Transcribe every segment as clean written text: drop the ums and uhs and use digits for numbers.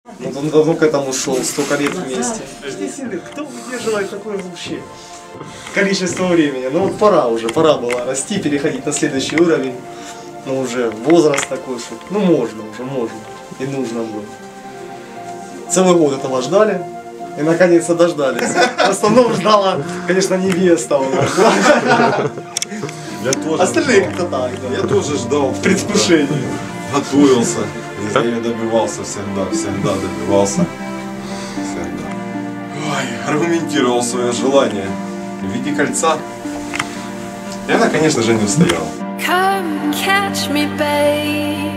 Ну, он давно к этому шел, столько лет вместе. 10 лет, кто выдерживает такое вообще количество времени? Ну вот пора было расти, переходить на следующий уровень. Ну уже возраст такой, что ну можно. И нужно было. Целый год этого ждали. И наконец-то дождались. В основном ждала, конечно, невеста у нас. Я тоже остальные ждал. как-то так, да. Я тоже ждал. В предвкушении. Готовился. Я добивался всегда добивался. Всегда. Ой, аргументировал свое желание в виде кольца. И она, конечно же, не устояла. Come catch me, babe.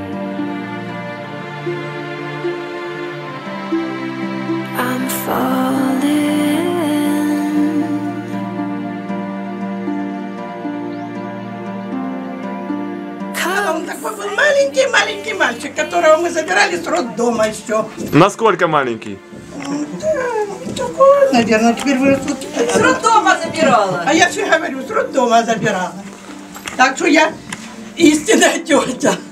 I'm falling. Он такой был маленький мальчик, которого мы забирали с роддома еще. Насколько маленький? Такой, наверное, теперь вырастут. С роддома забирала. А я все говорю, с роддома забирала. Так что я истинная тетя.